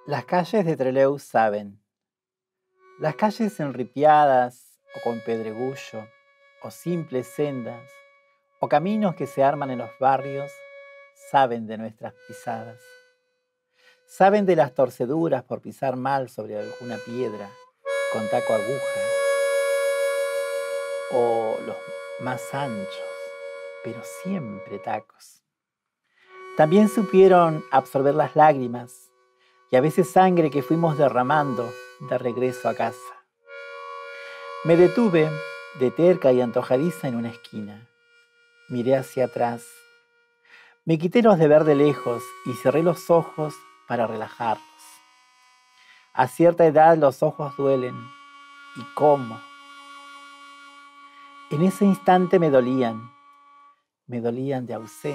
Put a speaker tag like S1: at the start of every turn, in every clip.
S1: Las calles de Trelew saben. Las calles enripiadas o con pedregullo, o simples sendas, o caminos que se arman en los barrios, saben de nuestras pisadas. Saben de las torceduras por pisar mal sobre alguna piedra, con taco aguja, o los más anchos, pero siempre tacos. También supieron absorber las lágrimas y a veces sangre que fuimos derramando de regreso a casa. Me detuve de terca y antojadiza en una esquina. Miré hacia atrás. Me quité los de ver de lejos y cerré los ojos para relajarlos. A cierta edad los ojos duelen. ¿Y cómo? En ese instante me dolían de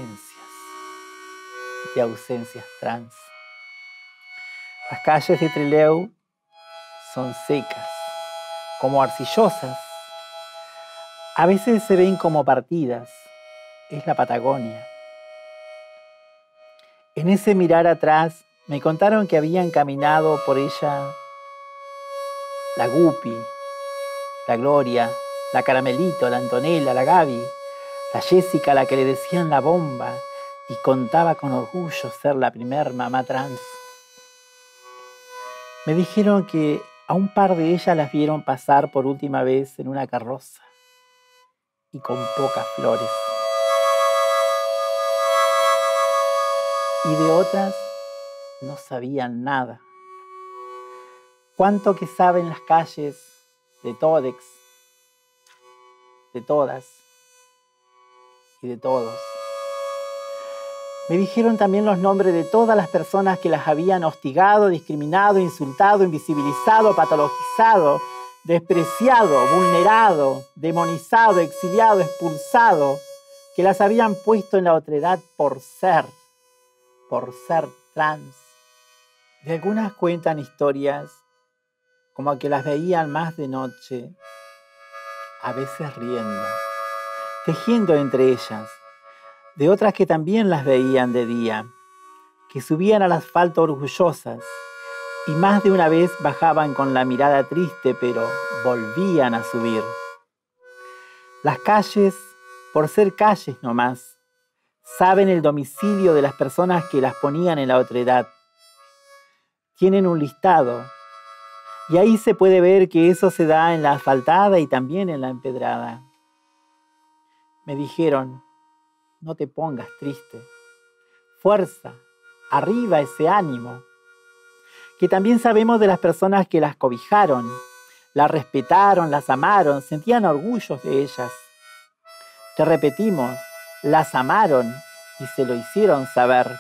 S1: ausencias trans. Las calles de Trelew son secas, como arcillosas. A veces se ven como partidas. Es la Patagonia. En ese mirar atrás me contaron que habían caminado por ella la Guppy, la Gloria, la Caramelito, la Antonella, la Gaby, la Jessica, a la que le decían la bomba, y contaba con orgullo ser la primer mamá trans. Me dijeron que a un par de ellas las vieron pasar por última vez en una carroza y con pocas flores. Y de otras no sabían nada. Cuánto que saben las calles de Todex, de todas y de todos. Me dijeron también los nombres de todas las personas que las habían hostigado, discriminado, insultado, invisibilizado, patologizado, despreciado, vulnerado, demonizado, exiliado, expulsado, que las habían puesto en la otredad por ser trans. De algunas cuentan historias como que las veían más de noche, a veces riendo, tejiendo entre ellas. De otras que también las veían de día, que subían al asfalto orgullosas y más de una vez bajaban con la mirada triste, pero volvían a subir. Las calles, por ser calles nomás, saben el domicilio de las personas que las ponían en la otredad. Tienen un listado y ahí se puede ver que eso se da en la asfaltada y también en la empedrada. Me dijeron: no te pongas triste. Fuerza, arriba ese ánimo. Que también sabemos de las personas que las cobijaron, las respetaron, las amaron, sentían orgullos de ellas. Te repetimos, las amaron y se lo hicieron saber.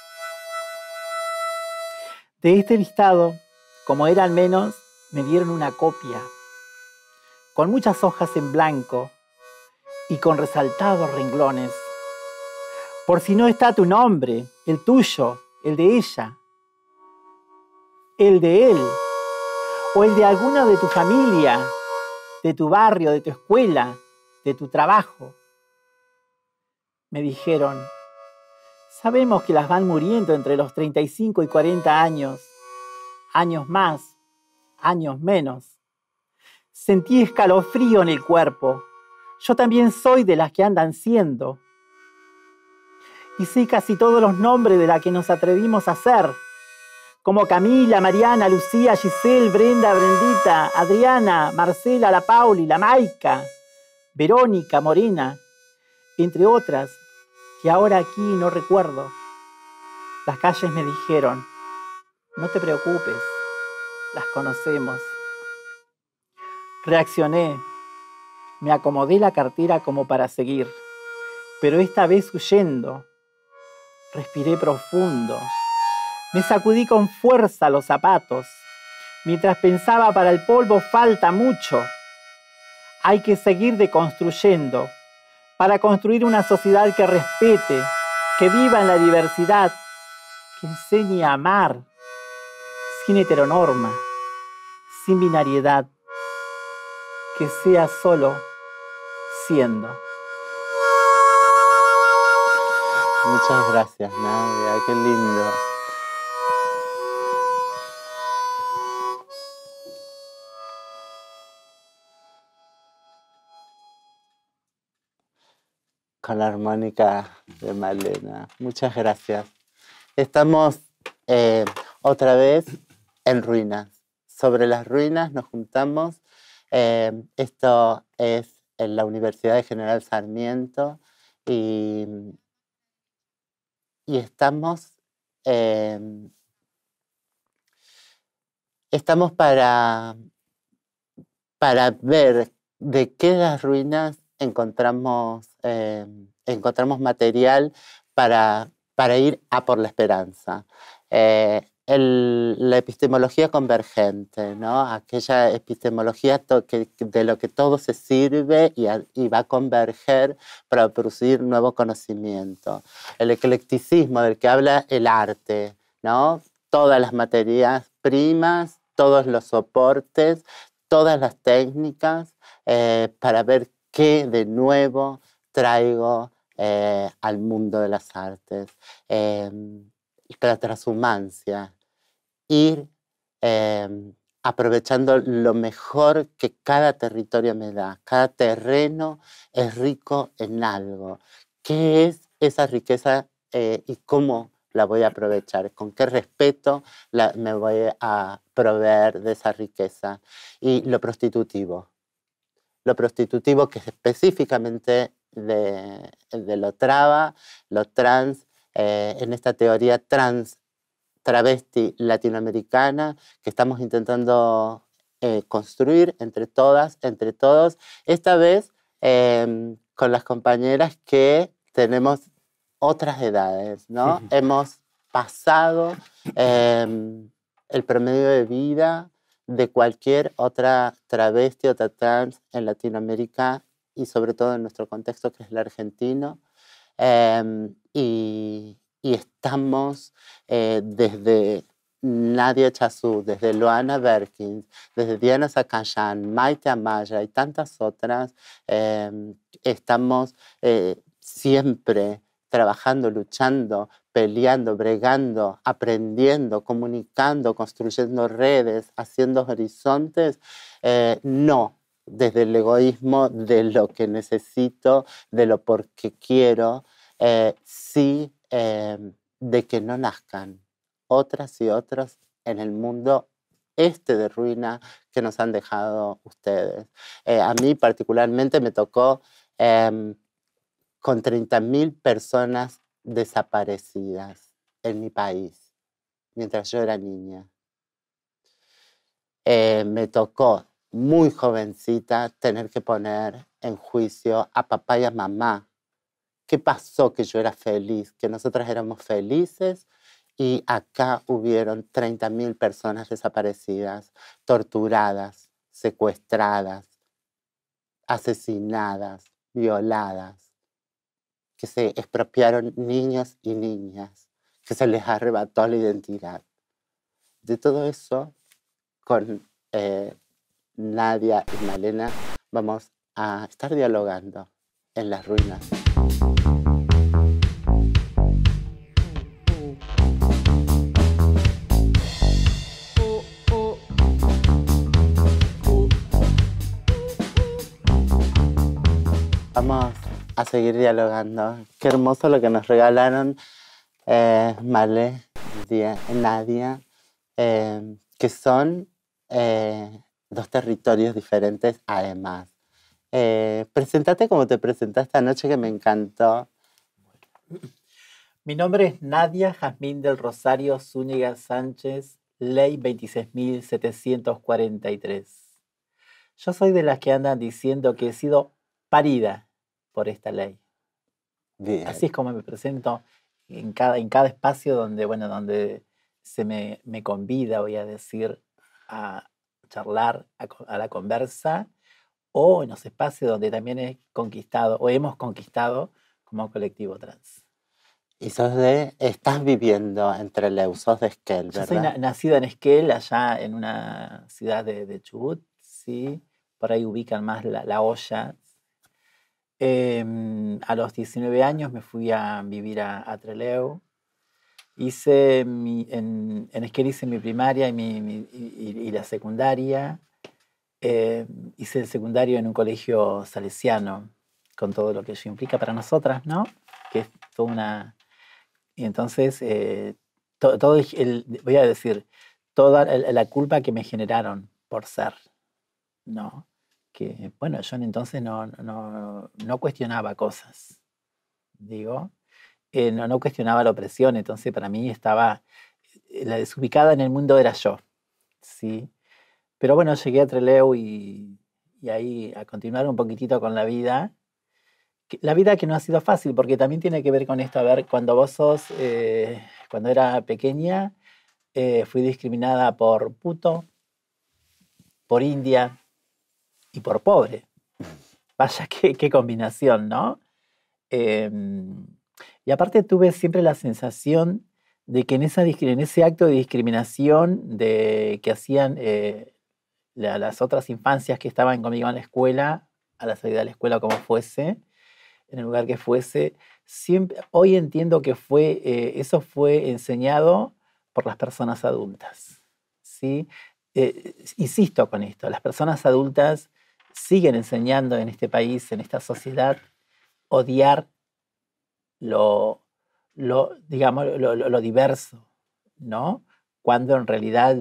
S1: De este listado, como eran menos, me dieron una copia, con muchas hojas en blanco y con resaltados renglones. Por si no está tu nombre, el tuyo, el de ella, el de él, o el de alguna de tu familia, de tu barrio, de tu escuela, de tu trabajo. Me dijeron: sabemos que las van muriendo entre los 35 y 40 años, años más, años menos. Sentí escalofrío en el cuerpo. Yo también soy de las que andan siendo. Y sé casi todos los nombres de las que nos atrevimos a ser, como Camila, Mariana, Lucía, Giselle, Brenda, Brendita, Adriana, Marcela, la Pauli, la Maica, Verónica, Morena, entre otras que ahora aquí no recuerdo. Las calles me dijeron: no te preocupes, las conocemos. Reaccioné, me acomodé la cartera como para seguir, pero esta vez huyendo. Respiré profundo. Me sacudí con fuerza los zapatos. Mientras pensaba, para el polvo falta mucho. Hay que seguir deconstruyendo para construir una sociedad que respete, que viva en la diversidad, que enseñe a amar, sin heteronorma, sin binariedad, que sea solo siendo.
S2: Muchas gracias, Nadia, qué lindo. con la armónica de Malena. Muchas gracias. Estamos otra vez en ruinas. Sobre las ruinas nos juntamos. Esto es en la Universidad de General Sarmiento y estamos para ver de qué las ruinas encontramos material para ir a por la esperanza. La epistemología convergente, ¿no? Aquella epistemología de lo que todo se sirve y va a converger para producir nuevo conocimiento. El eclecticismo del que habla el arte, ¿no? Todas las materias primas, todos los soportes, todas las técnicas para ver qué de nuevo traigo al mundo de las artes. La transhumancia, ir aprovechando lo mejor que cada territorio me da. Cada terreno es rico en algo. ¿Qué es esa riqueza y cómo la voy a aprovechar? ¿Con qué respeto me voy a proveer de esa riqueza? Y lo prostitutivo. Lo prostitutivo que es específicamente de lo traba, lo trans, en esta teoría travesti latinoamericana que estamos intentando construir entre todas, entre todos, esta vez con las compañeras que tenemos otras edades, ¿no? Hemos pasado el promedio de vida de cualquier otra travesti, otra trans en Latinoamérica y sobre todo en nuestro contexto que es el argentino. Y estamos desde Nadia Chazú, desde Loana Berkins, desde Diana Zacayán, Maite Amaya y tantas otras, estamos siempre trabajando, luchando, peleando, bregando, aprendiendo, comunicando, construyendo redes, haciendo horizontes, no desde el egoísmo de lo que necesito, de lo porque quiero, sí de que no nazcan otras y otros en el mundo de ruina que nos han dejado ustedes. A mí particularmente me tocó con 30.000 personas desaparecidas en mi país, mientras yo era niña. Me tocó muy jovencita tener que poner en juicio a papá y a mamá. ¿Qué pasó que yo era feliz? Que nosotras éramos felices y acá hubieron 30.000 personas desaparecidas, torturadas, secuestradas, asesinadas, violadas, que se expropiaron niños y niñas, que se les arrebató la identidad. De todo eso, con Nadia y Malena vamos a estar dialogando en las ruinas. Vamos a seguir dialogando. Qué hermoso lo que nos regalaron Male, Nadia, que son dos territorios diferentes además. Presentate como te presentaste anoche, que me encantó.
S1: Mi nombre es Nadia Jazmín del Rosario Zúñiga Sánchez, ley 26.743. Yo soy de las que andan diciendo que he sido parida por esta ley. Bien. Así es como me presento en cada espacio donde se me convida, voy a decir, a charlar, a la conversa, o en los espacios donde también he conquistado o hemos conquistado como colectivo trans.
S2: Y estás viviendo en Trelew, sos de Esquel, ¿verdad?
S1: Yo soy nacida en Esquel, allá en una ciudad de Chubut, sí, por ahí ubican más la olla. A los 19 años me fui a vivir a Trelew. En Esquel hice mi primaria y la secundaria. Hice el secundario en un colegio salesiano. con todo lo que eso implica para nosotras, ¿no? Que es toda una... Y entonces, voy a decir, toda la culpa que me generaron por ser, ¿no? Que, bueno, yo entonces no cuestionaba cosas, digo, no cuestionaba la opresión, entonces para mí estaba, la desubicada en el mundo era yo, ¿sí? Pero bueno, llegué a Trelew y ahí a continuar un poquitito con la vida. La vida que no ha sido fácil, porque también tiene que ver con esto, a ver, cuando vos sos, cuando era pequeña, fui discriminada por puto, por india y por pobre. Vaya, qué combinación, ¿no? Eh, y aparte tuve siempre la sensación de que en ese acto de discriminación que hacían las otras infancias que estaban conmigo en la escuela, a la salida de la escuela como fuese, en el lugar que fuese, siempre, hoy entiendo que eso fue enseñado por las personas adultas, ¿sí? Insisto con esto, las personas adultas siguen enseñando en este país, en esta sociedad, odiar digamos, lo diverso, ¿no? Cuando en realidad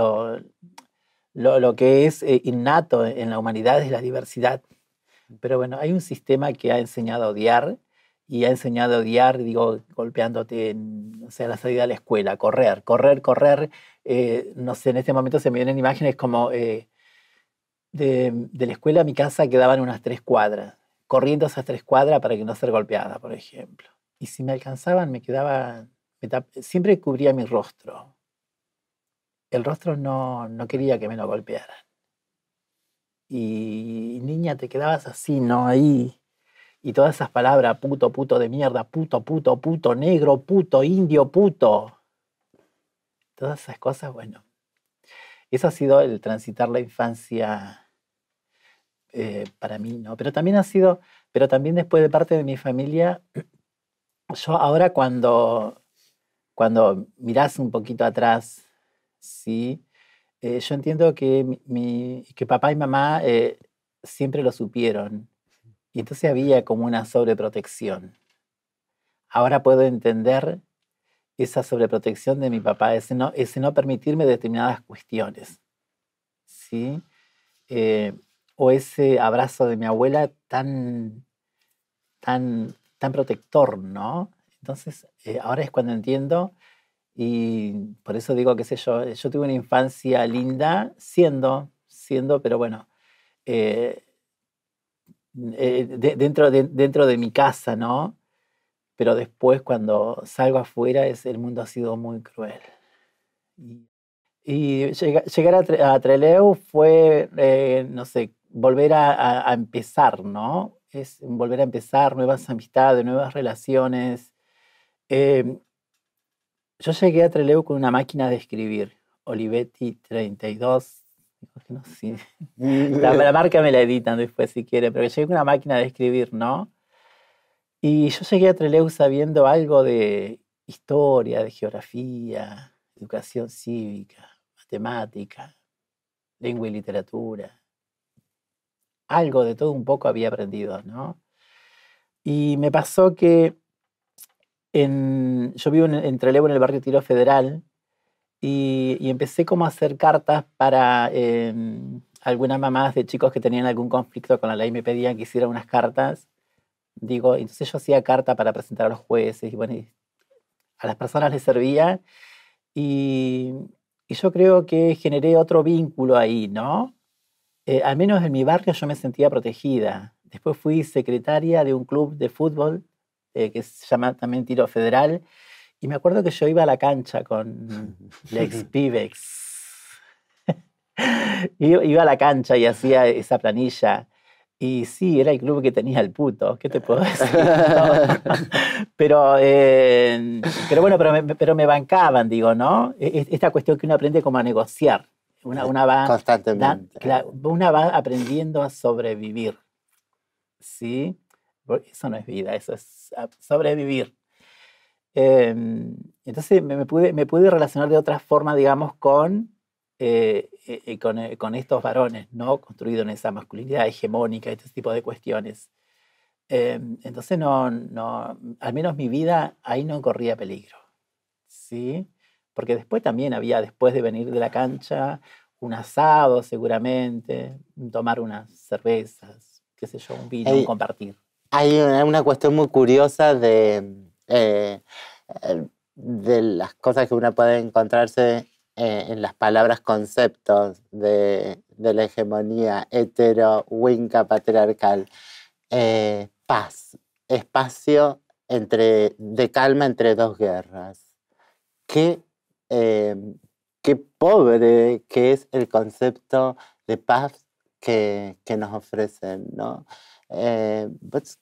S1: lo que es innato en la humanidad es la diversidad. Pero bueno, hay un sistema que ha enseñado a odiar y ha enseñado a odiar, digo, golpeándote o sea, a la salida de la escuela, correr. No sé, en este momento se me vienen imágenes como de la escuela a mi casa quedaban unas 3 cuadras, corriendo esas 3 cuadras para que no ser golpeada, por ejemplo. Y si me alcanzaban, siempre cubría mi rostro. El rostro no quería que me lo golpearan. Y niña, te quedabas así, ¿no? Ahí. Y todas esas palabras, puto, puto de mierda, puto, negro, puto, indio, puto. Todas esas cosas, bueno. Eso ha sido el transitar la infancia para mí, ¿no? Pero también después de parte de mi familia, yo ahora cuando mirás un poquito atrás, ¿sí? Yo entiendo que, que papá y mamá siempre lo supieron. Y entonces había como una sobreprotección. Ahora puedo entender esa sobreprotección de mi papá, ese no permitirme determinadas cuestiones, ¿sí? Eh, o ese abrazo de mi abuela tan protector, ¿no? Entonces, ahora es cuando entiendo y por eso digo, qué sé yo tuve una infancia linda siendo, pero bueno, eh, dentro de mi casa, ¿no? Pero después cuando salgo afuera el mundo ha sido muy cruel. Y llegar a Trelew fue, no sé, volver a empezar, ¿no? Es volver a empezar, nuevas amistades, nuevas relaciones. Eh, yo llegué a Trelew con una máquina de escribir, Olivetti 32. No sé la marca me la editan después si quieren, pero llegué con una máquina de escribir, ¿no? Y yo llegué a Trelew sabiendo algo de historia, de geografía, educación cívica, matemática, lengua y literatura. Algo de todo un poco había aprendido, ¿no? Y me pasó que yo vivo en Trelew, en el barrio Tiro Federal, y empecé como a hacer cartas para algunas mamás de chicos que tenían algún conflicto con la ley, me pedían que hiciera unas cartas. Digo, entonces yo hacía carta para presentar a los jueces, y bueno, a las personas les servía, y yo creo que generé otro vínculo ahí, ¿no? Al menos en mi barrio yo me sentía protegida. Después fui secretaria de un club de fútbol que se llama también Tiro Federal, y me acuerdo que yo iba a la cancha con Lex Pibex. Iba a la cancha y hacía esa planilla. Y sí, era el club que tenía el puto, ¿qué te puedo decir? No. Pero bueno, pero me bancaban, digo, ¿no? Esta cuestión que uno aprende como a negociar. Una va,
S2: constantemente.
S1: una va aprendiendo a sobrevivir, ¿sí? Eso no es vida, eso es sobrevivir. Entonces me pude relacionar de otra forma, digamos, con estos varones, ¿no? Construidos en esa masculinidad hegemónica, este tipo de cuestiones. Entonces al menos mi vida ahí no corría peligro, ¿sí? Porque después también había, después de venir de la cancha, un asado seguramente, tomar unas cervezas, qué sé yo, un vino, un
S2: Hay,
S1: compartir.
S2: hay una cuestión muy curiosa de las cosas que uno puede encontrarse en las palabras conceptos de la hegemonía hetero-winca patriarcal. Paz, espacio de calma entre dos guerras. Qué, eh, qué pobre que es el concepto de paz que nos ofrecen, ¿no? Pues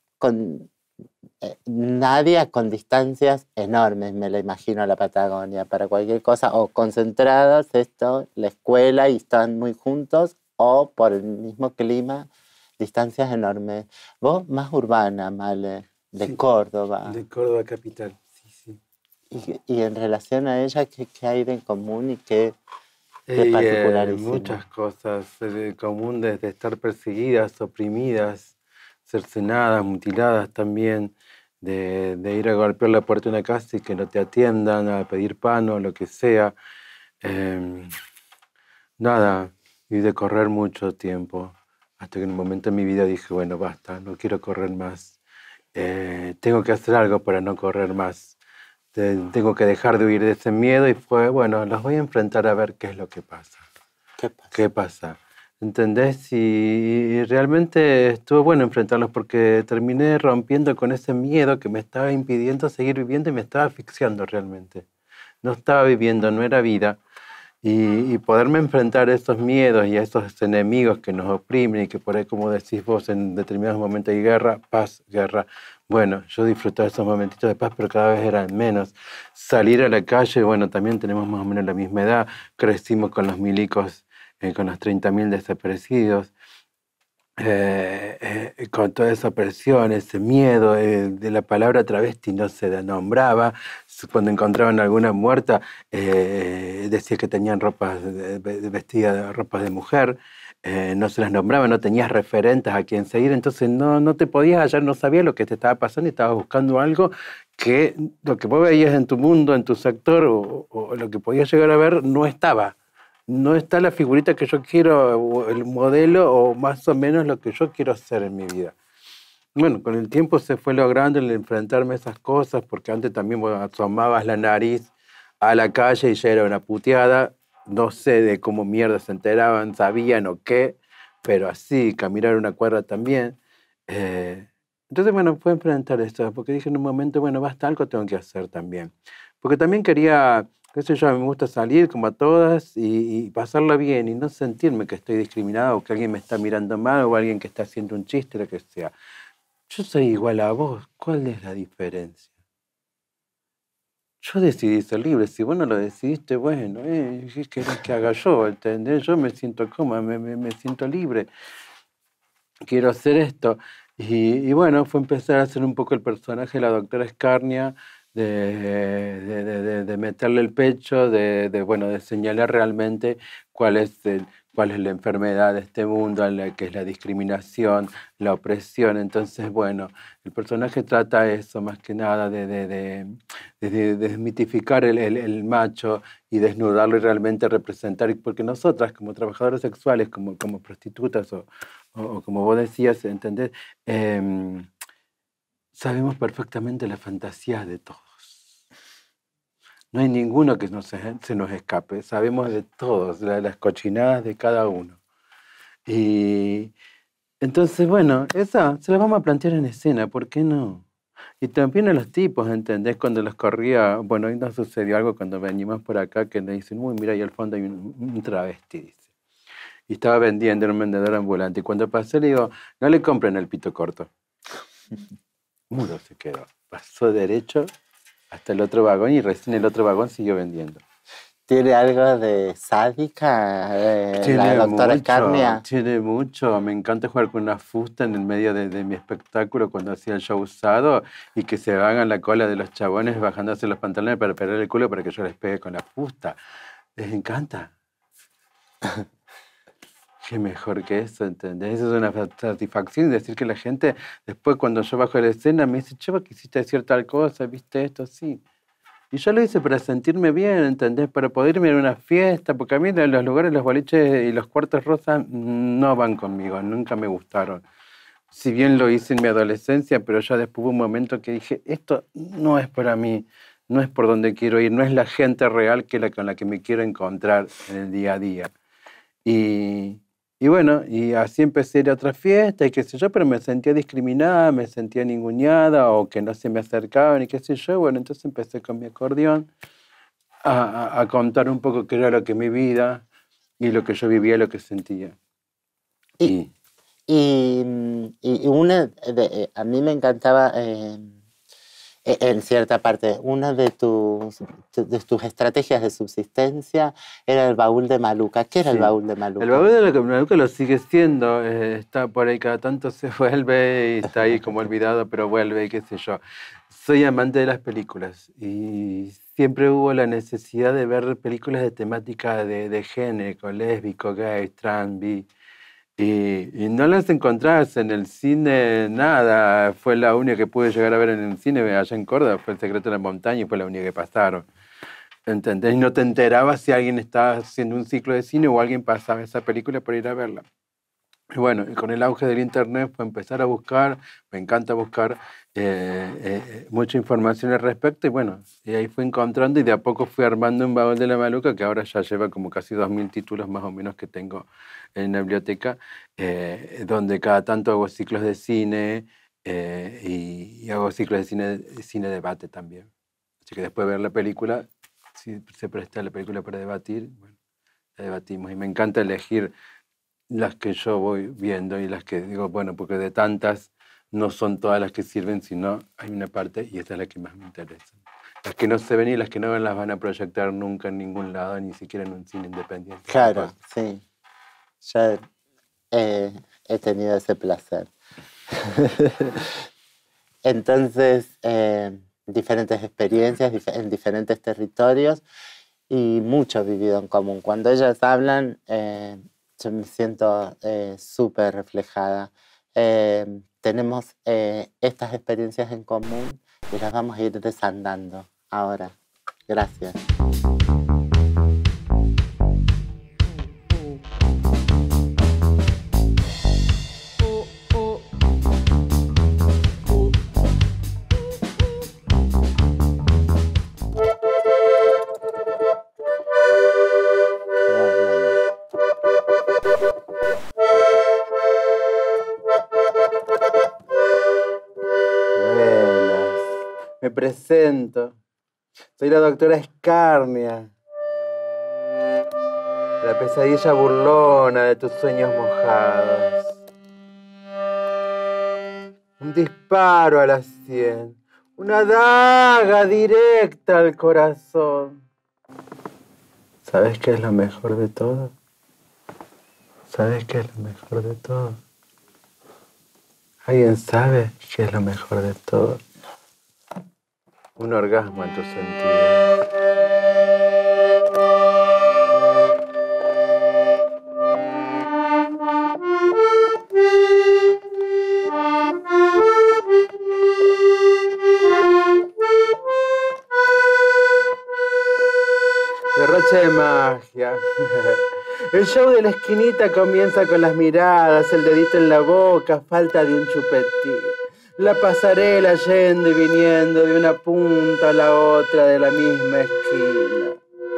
S2: Nadia con distancias enormes, me la imagino a la Patagonia, para cualquier cosa, o concentradas, la escuela y están muy juntos, o por el mismo clima, distancias enormes. Vos más urbana, Male, de
S3: Sí,
S2: Córdoba.
S3: de Córdoba capital, sí, sí.
S2: Y en relación a ella, ¿qué hay de en común y qué particularísimo?
S3: Muchas cosas común, desde estar perseguidas, oprimidas, cercenadas, mutiladas también, de ir a golpear la puerta de una casa y que no te atiendan, a pedir pan o lo que sea. Em, Nada, y de correr mucho tiempo, hasta que en un momento en mi vida dije, bueno, basta, no quiero correr más. Tengo que hacer algo para no correr más. Tengo que dejar de huir de ese miedo y fue, bueno, los voy a enfrentar a ver qué es lo que pasa.
S2: ¿Qué pasa?
S3: ¿Qué pasa? ¿Entendés? Y realmente estuvo bueno enfrentarlos porque terminé rompiendo con ese miedo que me estaba impidiendo seguir viviendo y me estaba asfixiando realmente. No estaba viviendo, no era vida. Y poderme enfrentar a esos miedos y a esos enemigos que nos oprimen y que por ahí, como decís vos, en determinados momentos hay guerra, paz, guerra. Bueno, yo disfrutaba esos momentitos de paz, pero cada vez eran menos. Salir a la calle, bueno, también tenemos más o menos la misma edad, crecimos con los milicos, con los 30.000 desaparecidos. Con toda esa presión, ese miedo, de la palabra travesti no se nombraba. Cuando encontraban alguna muerta, decía que tenían ropas vestidas, ropas de mujer, no se las nombraba, no tenías referentes a quien seguir, entonces no te podías hallar, no sabías lo que te estaba pasando y estabas buscando algo que lo que vos veías en tu mundo, en tu sector, o lo que podías llegar a ver, no estaba. No está la figurita que yo quiero, o el modelo, o más o menos lo que yo quiero hacer en mi vida. Bueno, con el tiempo se fue logrando el enfrentarme a esas cosas, porque antes también vos asomabas la nariz a la calle y ya era una puteada. No sé de cómo mierda se enteraban, sabían o qué, pero así, caminar una cuadra también. Eh, entonces, bueno, fue enfrentar esto, porque dije en un momento, bueno, basta, algo tengo que hacer también. Porque también quería, qué sé yo, a mí me gusta salir como a todas y pasarla bien y no sentirme que estoy discriminado o que alguien me está mirando mal o alguien que está haciendo un chiste, lo que sea. Yo soy igual a vos, ¿cuál es la diferencia? Yo decidí ser libre, si vos no lo decidiste, bueno, ¿qué querés que haga yo? ¿Entendés? Yo me siento cómoda, me siento libre, quiero hacer esto. Y bueno, fue empezar a hacer un poco el personaje de la doctora Escarnia, de meterle el pecho, bueno, de señalar realmente cuál es cuál es la enfermedad de este mundo, que es la discriminación, la opresión. Entonces, bueno, el personaje trata eso más que nada de desmitificar el macho y desnudarlo y realmente representar, porque nosotras como trabajadoras sexuales, como prostitutas o como vos decías, ¿entendés? Sabemos perfectamente las fantasías de todos. No hay ninguno que se nos escape. Sabemos de todos, las cochinadas de cada uno. Y entonces, bueno, esa se la vamos a plantear en escena, ¿por qué no? Y también a los tipos, ¿entendés? Cuando los corría, bueno, hoy nos sucedió algo cuando venimos por acá que nos dicen, uy, mira, ahí al fondo hay un travesti, dice. Y estaba vendiendo, era un vendedor ambulante. Y cuando pasé le digo, no le compren el pito corto. Mudo se quedó. Pasó derecho hasta el otro vagón y recién el otro vagón siguió vendiendo.
S2: ¿Tiene algo de sádica la doctora Escarnia?
S3: Tiene mucho. Me encanta jugar con una fusta en el medio de mi espectáculo cuando hacía el show usado y que se hagan la cola de los chabones bajándose los pantalones para pegar el culo para que yo les pegue con la fusta. Les encanta. Qué mejor que eso, ¿entendés? Eso es una satisfacción, decir que la gente, después cuando yo bajo de la escena, me dice, che, vos quisiste decir tal cosa, viste esto, sí. Y yo lo hice para sentirme bien, ¿entendés? Para poder irme a una fiesta, porque a mí los lugares, los boliches y los cuartos rosas no van conmigo, nunca me gustaron. Si bien lo hice en mi adolescencia, pero ya después hubo un momento que dije, esto no es para mí, no es por donde quiero ir, no es la gente real con la que me quiero encontrar en el día a día. Y bueno, y así empecé a ir a otra fiesta y qué sé yo, pero me sentía discriminada, me sentía ninguneada o que no se me acercaban y qué sé yo. Bueno, entonces empecé con mi acordeón a contar un poco qué era lo que mi vida y lo que yo vivía, lo que sentía.
S2: Y a mí me encantaba, en cierta parte, una de tus estrategias de subsistencia era el baúl de Maluca. ¿Qué era el baúl de Maluca?
S3: El baúl de Maluca lo sigue siendo, está por ahí, cada tanto se vuelve y está ahí como olvidado, pero vuelve y qué sé yo. Soy amante de las películas y siempre hubo la necesidad de ver películas de temática de género, lésbico, gay, trans, bi. Y no las encontrás en el cine, nada. Fue la única que pude llegar a ver en el cine allá en Córdoba, fue El secreto de la montaña y fue la única que pasaron. ¿Entendés? Y no te enterabas si alguien estaba haciendo un ciclo de cine o alguien pasaba esa película para ir a verla. Y bueno, y con el auge del internet fue empezar a buscar, me encanta buscar mucha información al respecto y bueno, y ahí fui encontrando y de a poco fui armando un baúl de la Maluca que ahora ya lleva como casi 2000 títulos más o menos que tengo en la biblioteca, donde cada tanto hago ciclos de cine y hago ciclos de cine debate también. Así que después de ver la película, si se presta la película para debatir, bueno, la debatimos y me encanta elegir las que yo voy viendo y las que digo, bueno, porque de tantas no son todas las que sirven, sino hay una parte y esta es la que más me interesa. Las que no se ven y las que no las van a proyectar nunca en ningún lado, ni siquiera en un cine independiente.
S2: Claro, sí. Yo he tenido ese placer. Entonces, diferentes experiencias en diferentes territorios y mucho vivido en común. Cuando ellas hablan, yo me siento súper reflejada. Tenemos estas experiencias en común y las vamos a ir desandando ahora. Gracias.
S3: Me presento. Soy la doctora Escarnia. La pesadilla burlona de tus sueños mojados. Un disparo a las 100. Una daga directa al corazón. ¿Sabes qué es lo mejor de todo? ¿Sabes qué es lo mejor de todo? ¿Alguien sabe qué es lo mejor de todo? Un orgasmo en tus sentidos. Derroche de magia. El show de la esquinita comienza con las miradas, el dedito en la boca, falta de un chupetín. La pasarela yendo y viniendo de una punta a la otra de la misma esquina.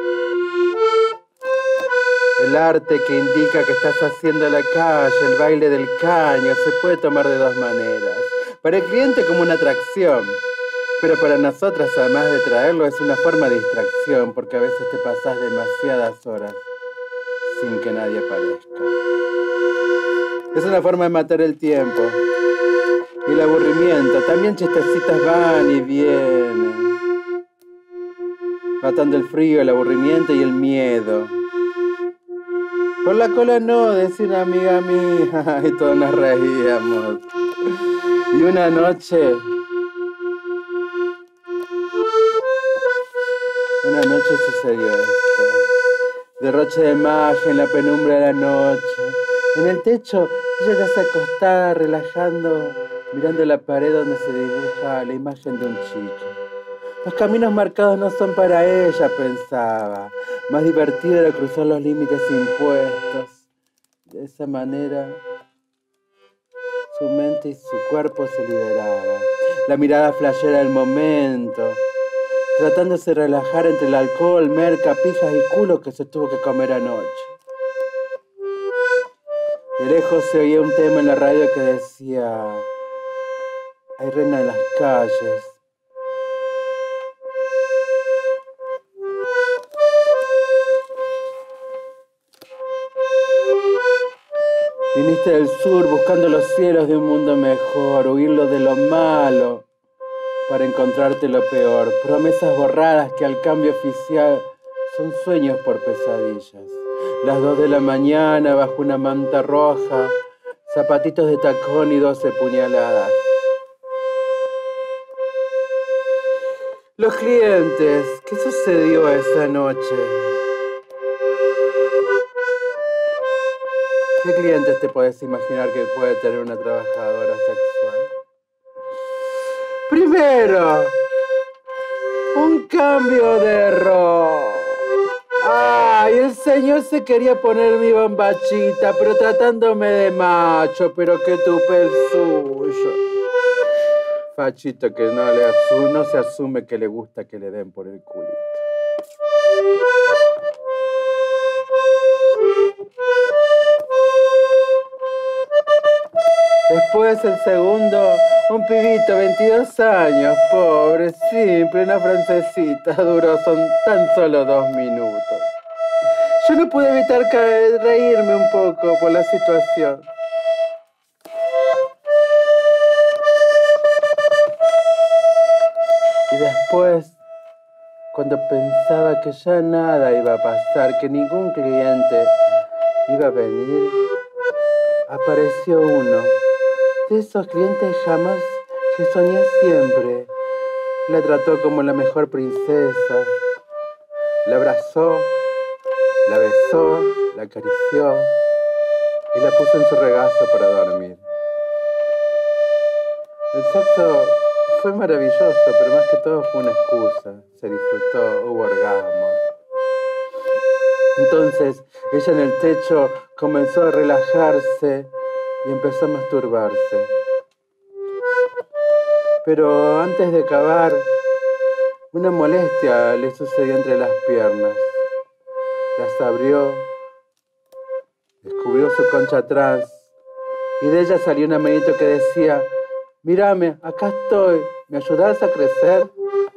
S3: El arte que indica que estás haciendo la calle, el baile del caño, se puede tomar de dos maneras. Para el cliente como una atracción, pero para nosotras, además de traerlo, es una forma de distracción, porque a veces te pasás demasiadas horas sin que nadie aparezca. Es una forma de matar el tiempo. Y el aburrimiento, también chistecitas van y vienen. Matando el frío, el aburrimiento y el miedo. Por la cola no, decía una amiga mía, y todos nos reíamos. Y una noche sucedió esto. Derroche de magia en la penumbra de la noche. En el techo, ella ya se acostada, relajando, mirando la pared donde se dibuja la imagen de un chico. Los caminos marcados no son para ella, pensaba. Más divertido era cruzar los límites impuestos. De esa manera, su mente y su cuerpo se liberaban. La mirada flashera del momento, tratándose de relajar entre el alcohol, merca, pijas y culos que se tuvo que comer anoche. De lejos se oía un tema en la radio que decía: hay reina en las calles. Viniste del sur buscando los cielos de un mundo mejor, huirlo de lo malo para encontrarte lo peor. Promesas borradas que al cambio oficial son sueños por pesadillas. Las 2 de la mañana bajo una manta roja, zapatitos de tacón y 12 puñaladas. Los clientes, ¿qué sucedió esa noche? ¿Qué clientes te puedes imaginar que puede tener una trabajadora sexual? Primero, un cambio de rol. Ay, el señor se quería poner mi bombachita, pero tratándome de macho, pero qué tupe el suyo. Fachito que no se asume que le gusta que le den por el culito. Después el segundo, un pibito, 22 años, pobre, simple, una francesita, duró, son tan solo 2 minutos. Yo no pude evitar reírme un poco por la situación. Y después, cuando pensaba que ya nada iba a pasar, que ningún cliente iba a venir, apareció uno. De esos clientes jamás que soñé siempre. La trató como la mejor princesa. La abrazó, la besó, la acarició y la puso en su regazo para dormir. El sexo fue maravilloso, pero más que todo fue una excusa. Se disfrutó, hubo orgasmo. Entonces, ella en el techo comenzó a relajarse y empezó a masturbarse. Pero antes de acabar, una molestia le sucedió entre las piernas. Las abrió, descubrió su concha atrás y de ella salió una manito que decía: mírame, acá estoy, ¿me ayudás a crecer?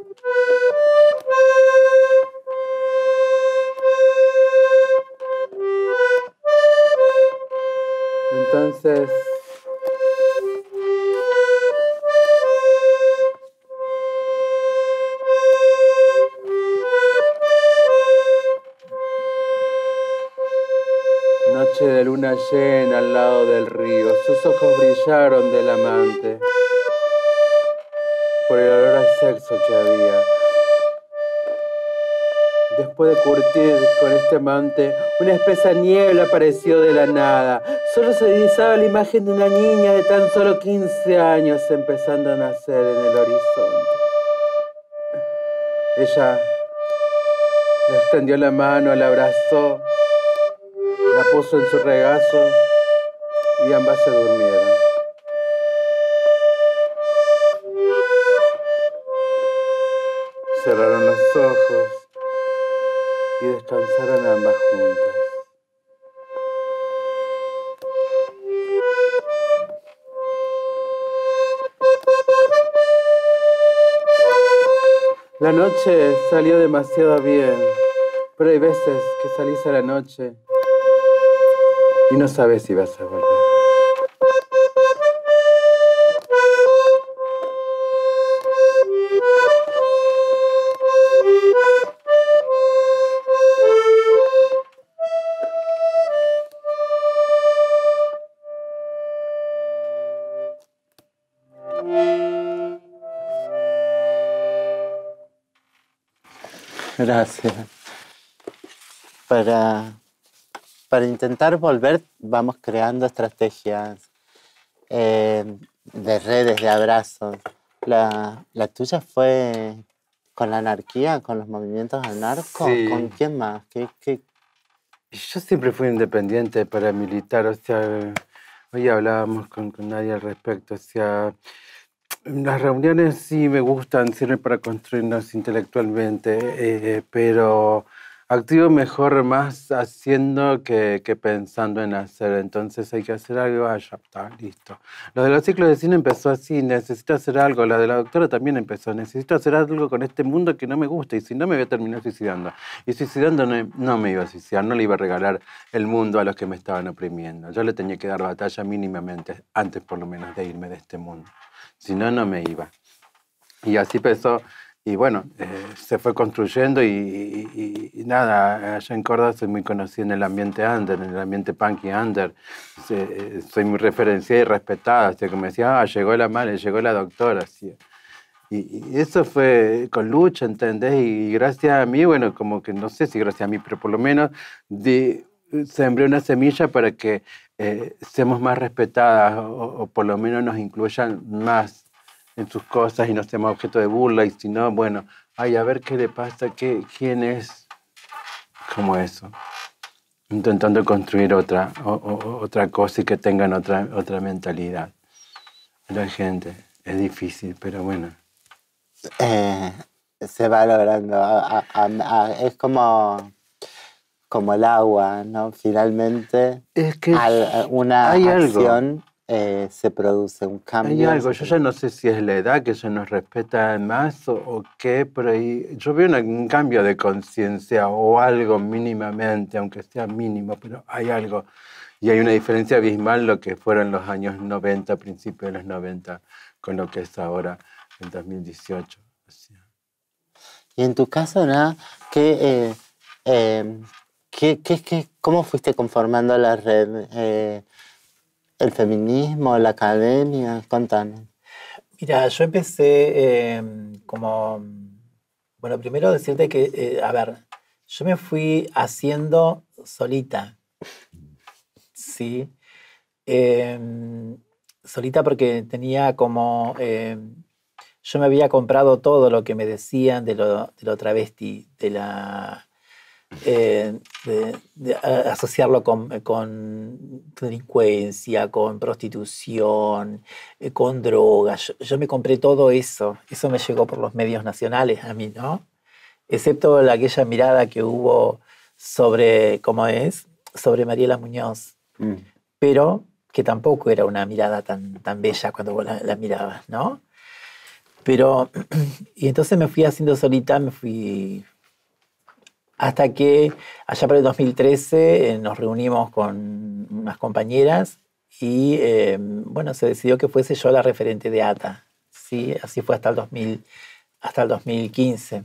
S3: Entonces, noche de luna llena al lado del río, sus ojos brillaron del amante por el olor a sexo que había. Después de curtir con este amante, una espesa niebla apareció de la nada. Solo se divisaba la imagen de una niña de tan solo 15 años empezando a nacer en el horizonte. Ella le extendió la mano, la abrazó, la puso en su regazo y ambas se durmieron. Cerraron los ojos y descansaron ambas juntas. La noche salió demasiado bien, pero hay veces que salís a la noche y no sabes si vas a volver.
S2: Gracias. Para para intentar volver vamos creando estrategias de redes, de abrazos. La tuya fue con la anarquía, con los movimientos anarcos.
S3: Sí.
S2: ¿Con quién más?
S3: Yo siempre fui independiente paramilitar, o sea, hoy hablábamos con nadie al respecto, o sea, las reuniones sí me gustan, sirven para construirnos intelectualmente, pero activo mejor más haciendo que pensando en hacer. Entonces hay que hacer algo, ya está, listo. Lo de los ciclos de cine empezó así, necesito hacer algo. La de la doctora también empezó, necesito hacer algo con este mundo que no me gusta y si no me voy a terminar suicidando. Y suicidando no me iba a suicidar, no le iba a regalar el mundo a los que me estaban oprimiendo. Yo le tenía que dar batalla mínimamente, antes por lo menos de irme de este mundo. Si no, no me iba. Y así empezó, y bueno, se fue construyendo y nada, allá en Córdoba soy muy conocido en el ambiente under, en el ambiente punk y under. Soy muy referenciada y respetada, así que me decía, llegó la madre, llegó la doctora, así. Y eso fue con lucha, ¿entendés? Y gracias a mí, bueno, como que no sé si gracias a mí, pero por lo menos sembré una semilla para que seamos más respetadas o por lo menos nos incluyan más en sus cosas y no seamos objeto de burla. Y si no, bueno, ay, a ver qué le pasa, quién es, como eso. Intentando construir otra cosa y que tengan otra mentalidad. La gente, es difícil, pero bueno.
S2: Se va logrando. Es como el agua, ¿no? Finalmente,
S3: Es que
S2: una
S3: hay
S2: acción se produce, un cambio.
S3: Hay algo, yo ya no sé si es la edad que ya nos respeta más o qué, pero yo veo un cambio de conciencia o algo mínimamente, aunque sea mínimo, pero hay algo. Y hay una diferencia abismal lo que fueron los años 90, principios de los 90, con lo que es ahora, en 2018. O sea.
S2: Y en tu caso, Ana, ¿cómo fuiste conformando la red? ¿El feminismo, la academia? Contanos.
S1: Mira, yo empecé bueno, primero decirte que, a ver, yo me fui haciendo solita, ¿sí? Solita porque tenía yo me había comprado todo lo que me decían de lo travesti, de asociarlo con delincuencia, con prostitución, con drogas. Yo me compré todo eso. Eso me llegó por los medios nacionales a mí, ¿no? Excepto aquella mirada que hubo sobre, sobre Mariela Muñoz. Pero que tampoco era una mirada tan bella cuando vos la mirabas, ¿no? Pero, y entonces me fui haciendo solita, hasta que allá por el 2013 nos reunimos con unas compañeras y bueno, se decidió que fuese yo la referente de ATA. ¿Sí? Así fue hasta el 2015.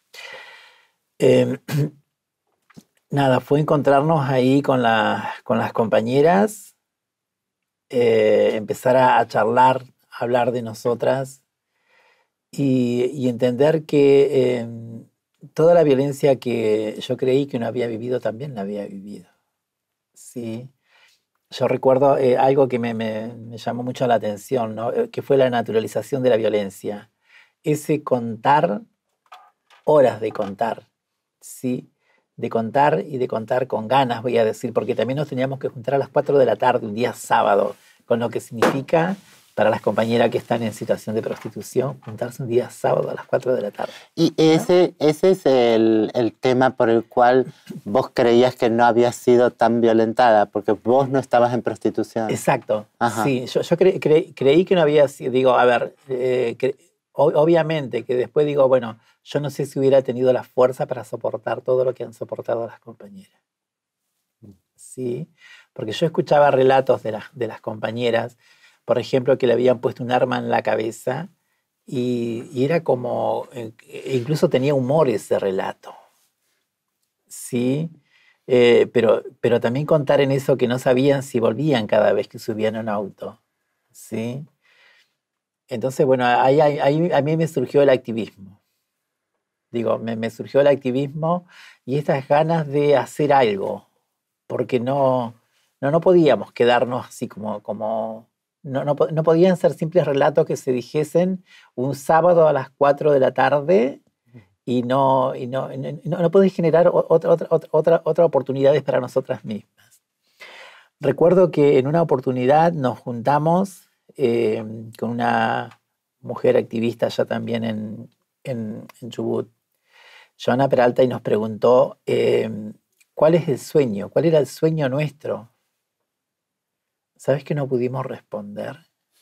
S1: Nada, fue encontrarnos ahí con las compañeras, empezar a charlar, a hablar de nosotras y entender que toda la violencia que yo creí que no había vivido, también la había vivido. Sí. Yo recuerdo algo que me llamó mucho la atención, ¿no? Que fue la naturalización de la violencia. Ese contar, horas de contar, ¿sí? De contar y de contar con ganas, voy a decir, porque también nos teníamos que juntar a las 4 de la tarde, un día sábado, con lo que significa para las compañeras que están en situación de prostitución, juntarse un día sábado a las 4 de la tarde.
S2: Y ese es el tema por el cual vos creías que no habías sido tan violentada, porque vos no estabas en prostitución.
S1: Exacto.
S2: Ajá.
S1: Sí, yo creí que no había sido, digo, a ver, obviamente que después digo, bueno, yo no sé si hubiera tenido la fuerza para soportar todo lo que han soportado las compañeras. Sí, porque yo escuchaba relatos de las compañeras, por ejemplo, que le habían puesto un arma en la cabeza y era como, incluso tenía humor ese relato, ¿sí? Pero también contar en eso que no sabían si volvían cada vez que subían a un auto, ¿sí? Entonces, bueno, ahí a mí me surgió el activismo. Digo, me surgió el activismo y estas ganas de hacer algo, porque no podíamos quedarnos así no podían ser simples relatos que se dijesen un sábado a las 4 de la tarde y no podía generar otra oportunidades para nosotras mismas. Recuerdo que en una oportunidad nos juntamos con una mujer activista ya también en Chubut, Joana Peralta, y nos preguntó cuál es el sueño, cuál era el sueño nuestro. ¿Sabes que no pudimos responder?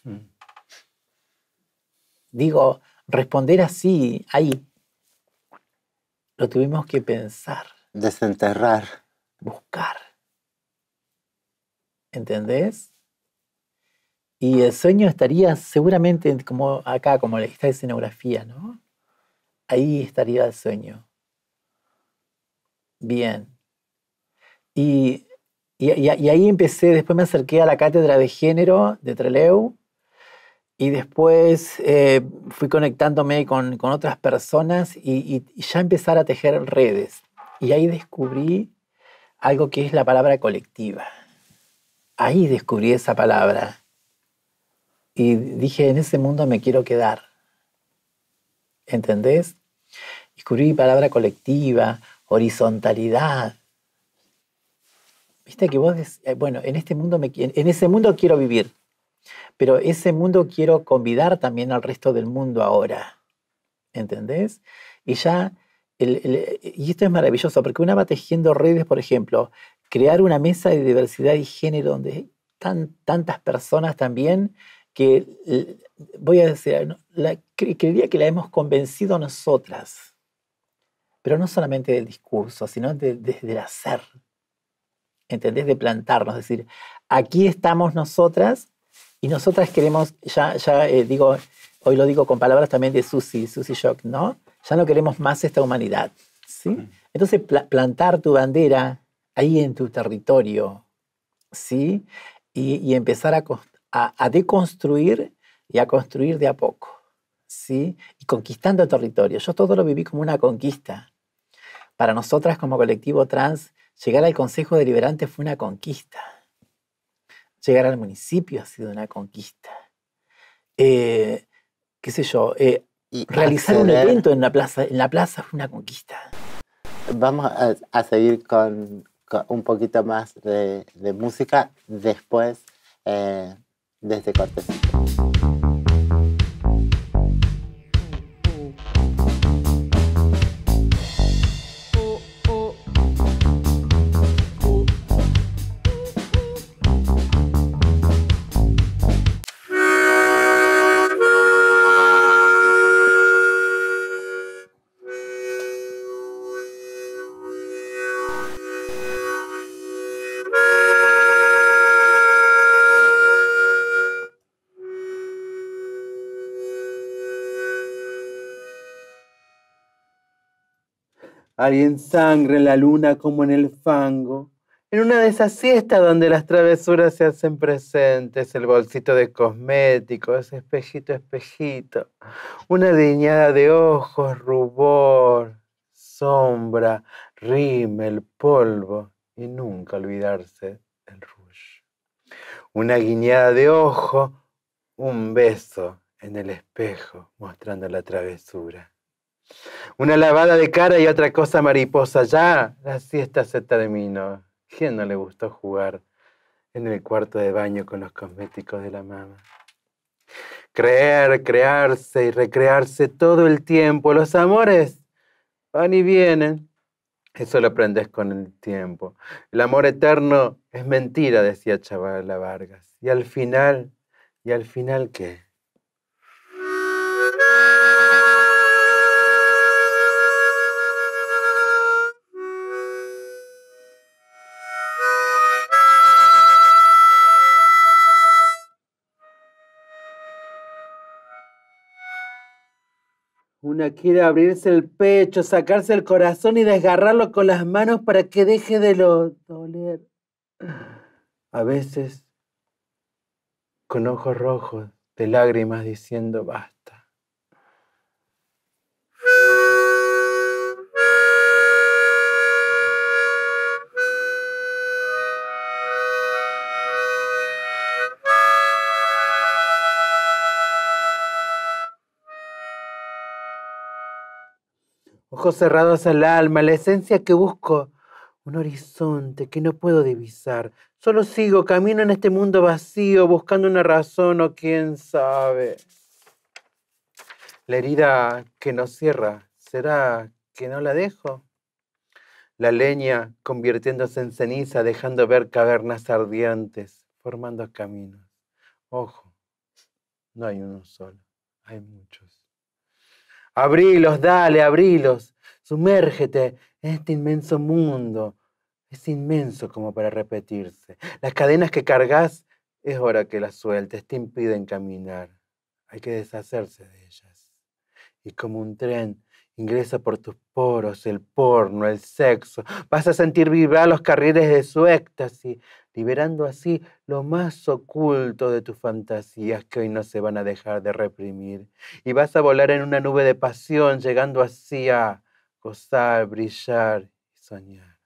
S1: Digo, responder así, ahí, lo tuvimos que pensar,
S2: Desenterrar.
S1: buscar. ¿Entendés? Y el sueño estaría seguramente como acá, como esta escenografía, ¿no? Ahí estaría el sueño. Bien. Y ahí empecé, después me acerqué a la cátedra de género de Trelew y después fui conectándome con otras personas y ya empezar a tejer redes. Y ahí descubrí algo que es la palabra colectiva. Ahí descubrí esa palabra. Y dije, en ese mundo me quiero quedar. ¿Entendés? Descubrí palabra colectiva, horizontalidad. Viste que vos bueno, en ese mundo quiero vivir, pero ese mundo quiero convidar también al resto del mundo ahora. ¿Entendés? Y ya, y esto es maravilloso, porque una va tejiendo redes, por ejemplo, crear una mesa de diversidad y género donde hay tantas personas también que, voy a decir, ¿no? Creería que la hemos convencido nosotras, pero no solamente del discurso, sino desde el hacer. ¿Entendés? De plantarnos, es decir, aquí estamos nosotras y nosotras queremos, digo, hoy lo digo con palabras también de Susie Shock, ¿no? Ya no queremos más esta humanidad, ¿sí? Entonces plantar tu bandera ahí en tu territorio, ¿sí? Y empezar a deconstruir y a construir de a poco, ¿sí? Y conquistando el territorio. Yo todo lo viví como una conquista. Para nosotras como colectivo trans, llegar al Consejo Deliberante fue una conquista. Llegar al municipio ha sido una conquista. Qué sé yo,
S2: Y
S1: realizar un
S2: acceder.
S1: evento en la plaza fue una conquista.
S2: Vamos a seguir con un poquito más de música después de este cortecito.
S3: Hay en sangre en la luna como en el fango. En una de esas siestas donde las travesuras se hacen presentes, el bolsito de cosméticos, espejito, espejito, una diñada de ojos, rubor, sombra, rímel, polvo y nunca olvidarse el rouge. Una guiñada de ojo, un beso en el espejo mostrando la travesura. Una lavada de cara y otra cosa mariposa. Ya la siesta se terminó. ¿Quién no le gustó jugar en el cuarto de baño con los cosméticos de la mamá? Creer, crearse y recrearse todo el tiempo. Los amores van y vienen. Eso lo aprendes con el tiempo. El amor eterno es mentira, decía Chavala Vargas. ¿Y al final qué? Una quiere abrirse el pecho, sacarse el corazón y desgarrarlo con las manos para que deje de doler. A veces, con ojos rojos de lágrimas diciendo basta. ojos cerrados al alma, la esencia que busco, un horizonte que no puedo divisar. Solo sigo, camino en este mundo vacío, buscando una razón o quién sabe. La herida que no cierra, ¿será que no la dejo? La leña convirtiéndose en ceniza, dejando ver cavernas ardientes, formando caminos. Ojo, no hay uno solo, hay muchos. Abrilos, dale, abrilos, sumérgete en este inmenso mundo. Es inmenso como para repetirse. Las cadenas que cargas, es hora que las sueltes, te impiden caminar. Hay que deshacerse de ellas. Y como un tren, ingresa por tus poros el porno, el sexo. Vas a sentir vibrar los carriles de su éxtasis, liberando así lo más oculto de tus fantasías que hoy no se van a dejar de reprimir. Y vas a volar en una nube de pasión, llegando así a gozar, brillar y soñar.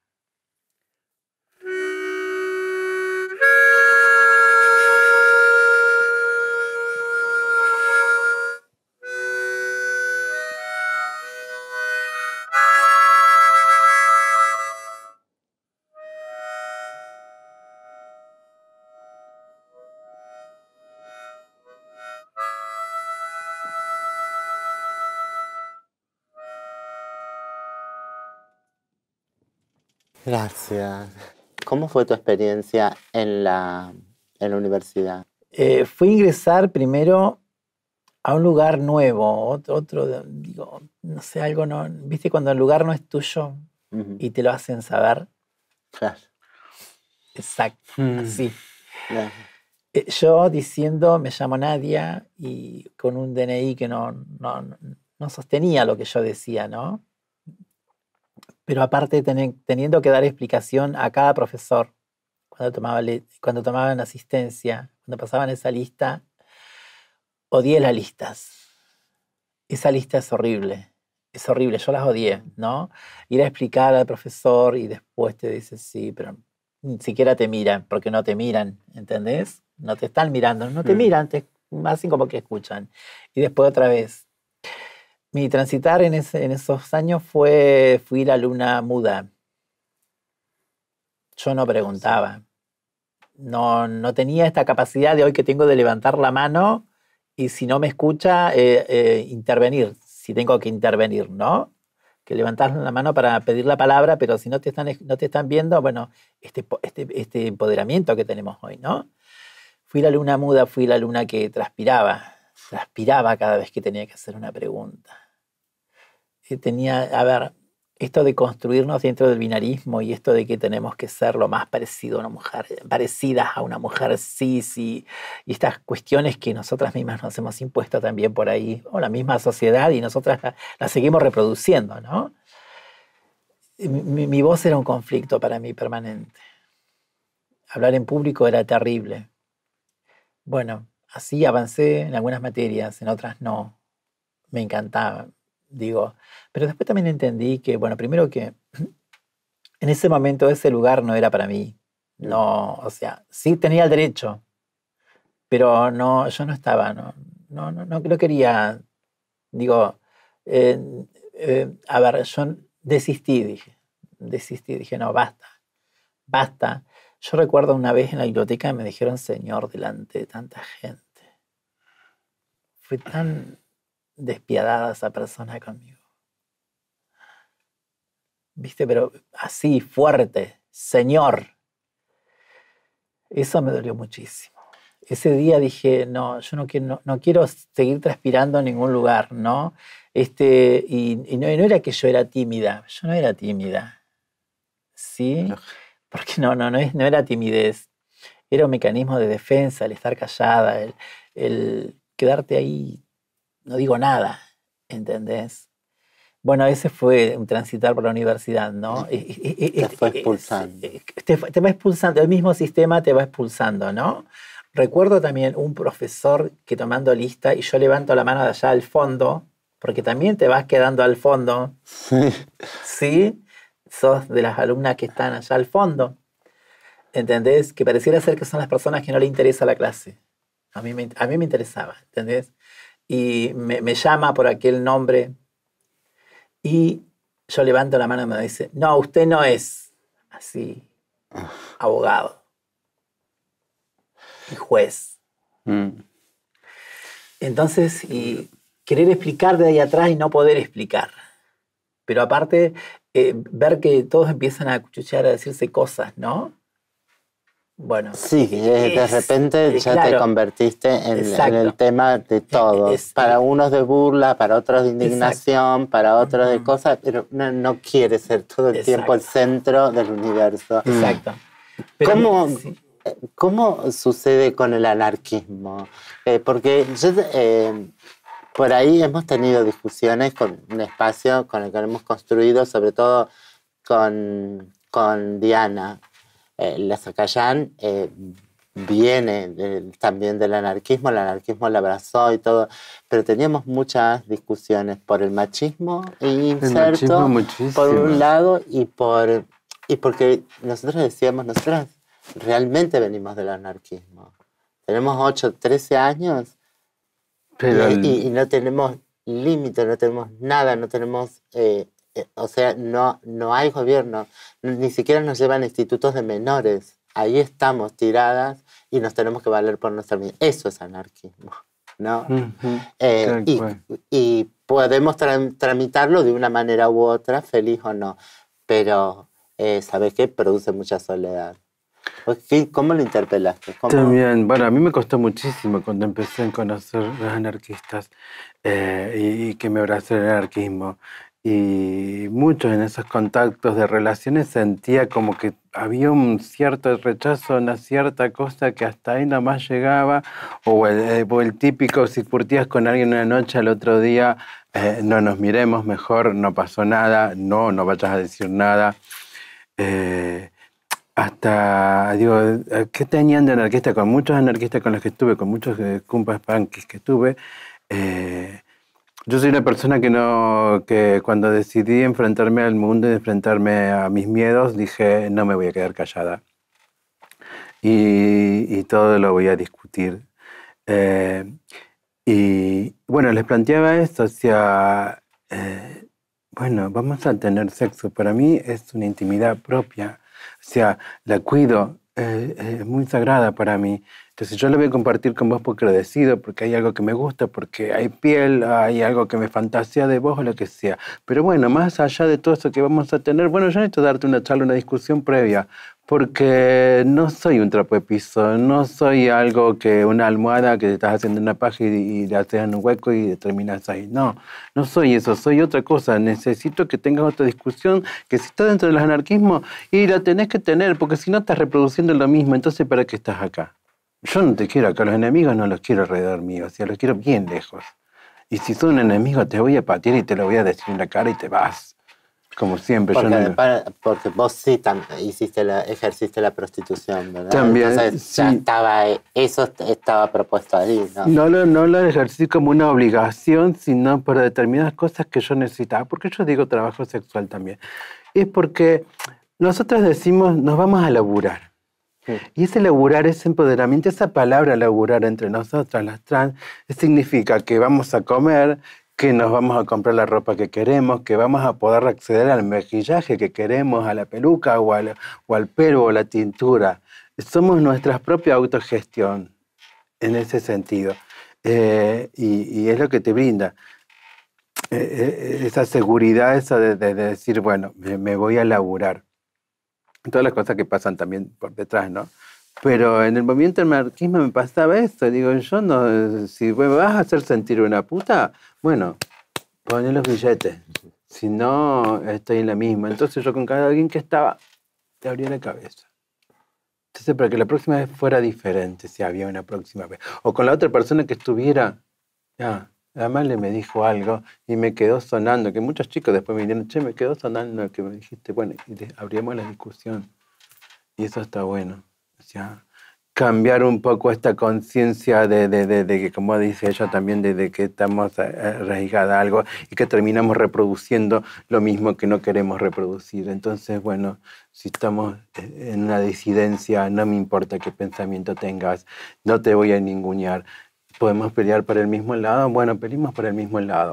S2: Gracias. ¿Cómo fue tu experiencia en la universidad?
S1: Fui a ingresar primero a un lugar nuevo, otro, digo, no sé, algo no, viste cuando el lugar no es tuyo y te lo hacen saber.
S2: Claro.
S1: Exacto, así.
S2: Claro.
S1: Yo diciendo, me llamo Nadia, y con un DNI que no sostenía lo que yo decía, ¿no? Pero aparte teniendo que dar explicación a cada profesor cuando tomaban asistencia, cuando pasaban esa lista, odié las listas. Esa lista es horrible, yo las odié, ¿no? Ir a explicar al profesor y después te dice sí, pero ni siquiera te miran, porque no te miran, ¿entendés? No te están mirando, no te miran, te hacen como que escuchan. Y después otra vez. Mi transitar en esos años fui la alumna muda. Yo no preguntaba. No tenía esta capacidad de hoy que tengo de levantar la mano y si no me escucha, intervenir, si tengo que intervenir, ¿no? Que levantar la mano para pedir la palabra, pero si no te están viendo, bueno, este empoderamiento que tenemos hoy, ¿no? Fui la alumna muda, fui la alumna que transpiraba cada vez que tenía que hacer una pregunta. A ver, esto de construirnos dentro del binarismo y esto de que tenemos que ser lo más parecidas a una mujer cis y estas cuestiones que nosotras mismas nos hemos impuesto también por ahí, o la misma sociedad, y nosotras la seguimos reproduciendo, ¿no? Mi voz era un conflicto para mí permanente. Hablar en público era terrible. Bueno, así avancé en algunas materias, en otras no. Me encantaba, digo. Pero después también entendí que, bueno, primero que en ese momento ese lugar no era para mí. No, o sea, sí tenía el derecho, pero no, yo no estaba, no quería, digo, a ver, yo desistí, dije, no, basta. Yo recuerdo una vez en la biblioteca me dijeron señor delante de tanta gente. Fue tan despiadada esa persona conmigo. ¿Viste? Pero así, fuerte, señor. Eso me dolió muchísimo. Ese día dije, no, yo no quiero seguir transpirando en ningún lugar, ¿no? Y no era que yo era tímida, ¿sí? Porque no era timidez. Era un mecanismo de defensa, el estar callada, el quedarte ahí, no digo nada, ¿entendés? Bueno, ese fue un transitar por la universidad, ¿no?
S2: Te fue expulsando.
S1: Te va expulsando, el mismo sistema te va expulsando, ¿no? Recuerdo también un profesor que tomando lista, y yo levanto la mano de allá al fondo, porque también te vas quedando al fondo, ¿sí? Sos de las alumnas que están allá al fondo, ¿entendés? Que pareciera ser que son las personas que no le interesa la clase. A mí me interesaba, ¿entendés? Y me llama por aquel nombre y yo levanto la mano y me dice, no, usted no es así, abogado y juez. Entonces, y querer explicar de ahí atrás y no poder explicar. Pero aparte, ver que todos empiezan a cuchuchear, a decirse cosas, ¿no? Bueno.
S2: Sí, de repente ya
S1: claro,
S2: te convertiste en el tema de todos. Para unos de burla, para otros de indignación, para otros de cosas, pero no quieres ser todo el tiempo el centro del universo.
S1: Exacto.
S2: Pero, ¿Cómo sucede con el anarquismo? Porque yo, por ahí hemos tenido discusiones con un espacio con el que hemos construido, sobre todo con Diana. Lazacayán viene también del anarquismo, el anarquismo la abrazó y todo, pero teníamos muchas discusiones por el machismo inserto, por un lado, y porque nosotros decíamos, nosotras realmente venimos del anarquismo. Tenemos 8, 13 años y no tenemos límite, no tenemos nada, no tenemos... o sea, no hay gobierno, ni siquiera nos llevan a institutos de menores. Ahí estamos tiradas y nos tenemos que valer por nuestra vida. Eso es anarquismo, ¿no? Y podemos tramitarlo de una manera u otra, feliz o no, pero ¿sabes qué? Produce mucha soledad. ¿Cómo lo interpelaste?
S3: También, bueno, a mí me costó muchísimo cuando empecé a conocer los anarquistas y que me abrazó el anarquismo. Y muchos en esos contactos de relaciones sentía como que había un cierto rechazo, una cierta cosa que hasta ahí nomás llegaba, o el típico, si curtías con alguien una noche, al otro día no nos miremos, mejor no pasó nada, no vayas a decir nada. Hasta, digo, ¿qué tenían de anarquista? Con muchos anarquistas con los que estuve, con muchos cumpas punkis que tuve, yo soy una persona que cuando decidí enfrentarme al mundo y enfrentarme a mis miedos, dije, no me voy a quedar callada. Y todo lo voy a discutir. Y bueno, les planteaba esto, o sea, bueno, vamos a tener sexo. Para mí es una intimidad propia. O sea, la cuido, es muy sagrada para mí. Entonces yo lo voy a compartir con vos porque lo decido, porque hay algo que me gusta, porque hay piel, hay algo que me fantasea de vos o lo que sea. Pero bueno, más allá de todo eso que vamos a tener, bueno, yo necesito darte una charla, una discusión previa, porque no soy un trapo de piso, no soy algo que una almohada que te estás haciendo una paja y le haces en un hueco y terminas ahí. No soy eso, soy otra cosa. Necesito que tengas otra discusión, que si estás dentro del anarquismo, y la tenés que tener, porque si no estás reproduciendo lo mismo, entonces ¿para qué estás acá? Yo no te quiero acá, los enemigos no los quiero alrededor mío, o sea, los quiero bien lejos. Y si son un enemigo, te voy a patear y te lo voy a decir en la cara y te vas. Como siempre.
S2: Porque vos sí ejerciste la prostitución, ¿verdad?
S3: También,
S2: entonces
S3: sí.
S2: Eso estaba propuesto ahí, ¿no?
S3: No lo ejercí como una obligación, sino por determinadas cosas que yo necesitaba. Porque yo digo trabajo sexual también. Es porque nosotros decimos, nos vamos a laburar. Y ese laburar, ese empoderamiento, esa palabra laburar entre nosotras, las trans, significa que vamos a comer, que nos vamos a comprar la ropa que queremos, que vamos a poder acceder al maquillaje que queremos, a la peluca o al pelo o la tintura. Somos nuestra propia autogestión en ese sentido. Y es lo que te brinda esa seguridad, esa de decir, bueno, me voy a laburar. Todas las cosas que pasan también por detrás, ¿no? Pero en el movimiento del anarquismo me pasaba eso. Digo, yo no, si me vas a hacer sentir una puta, bueno, poné los billetes. Si no, estoy en la misma. Entonces yo con cada alguien que estaba, te abría la cabeza. Entonces, para que la próxima vez fuera diferente, si había una próxima vez. O con la otra persona que estuviera, ya, además me dijo algo y me quedó sonando, que muchos chicos después me dijeron, che, me quedó sonando lo que me dijiste. Bueno, y abrimos la discusión. Y eso está bueno. O sea, cambiar un poco esta conciencia de que, como dice ella también, de que estamos arraigadas a algo y que terminamos reproduciendo lo mismo que no queremos reproducir. Entonces, bueno, si estamos en una disidencia, no me importa qué pensamiento tengas, no te voy a ningunear. ¿Podemos pelear por el mismo lado? Bueno, peleemos por el mismo lado.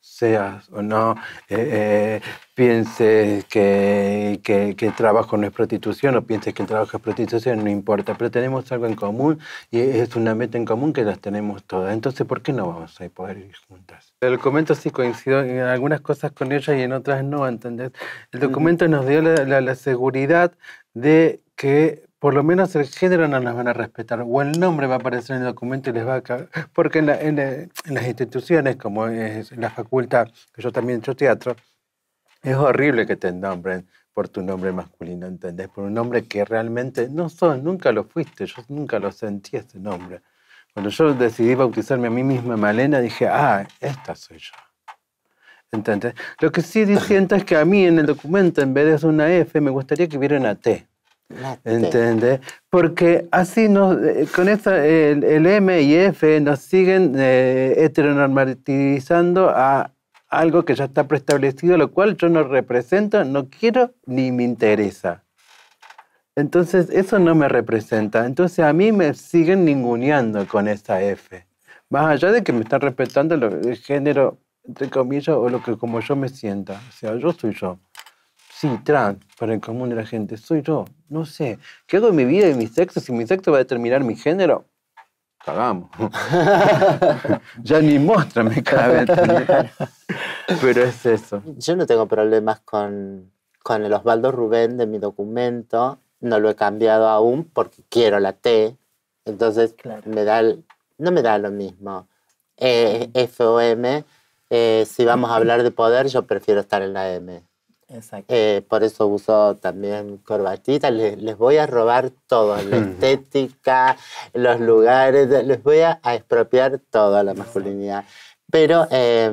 S3: seas o no, pienses que el trabajo no es prostitución o pienses que el trabajo es prostitución, no importa, pero tenemos algo en común y es una meta en común que las tenemos todas. Entonces, ¿por qué no vamos a poder ir juntas? El documento sí coincidió en algunas cosas con ella y en otras no, ¿entendés? El documento nos dio la seguridad de que por lo menos el género no nos van a respetar, o el nombre va a aparecer en el documento y les va a caer. Porque en las instituciones, como es la facultad, que yo también he hecho teatro, es horrible que te nombren por tu nombre masculino, ¿entendés? Por un nombre que realmente no sos, nunca lo fuiste, yo nunca lo sentí ese nombre. Cuando yo decidí bautizarme a mí misma Malena, dije, esta soy yo. ¿Entendés? Lo que sí siento es que a mí en el documento, en vez de una F, me gustaría que hubiera una T. ¿Entendés? Porque así con eso el M y F nos siguen heteronormativizando a algo que ya está preestablecido, lo cual yo no represento, no quiero ni me interesa. Entonces eso no me representa. Entonces a mí me siguen ninguneando con esa F. Más allá de que me están respetando el género, entre comillas, o lo que como yo me sienta. O sea, yo soy yo. Sí, trans, para el común de la gente, soy yo. No sé, ¿qué hago en mi vida y mi sexo? Si mi sexo va a determinar mi género, cagamos. Ya ni mostra me cabe. Pero es eso.
S2: Yo no tengo problemas con el Osvaldo Rubén de mi documento. No lo he cambiado aún porque quiero la T. Entonces claro. No me da lo mismo. F o M. Si vamos a hablar de poder, yo prefiero estar en la M.
S1: Exacto.
S2: Por eso uso también corbatita. Les voy a robar todo, la estética, los lugares, les voy a expropiar toda la masculinidad. Pero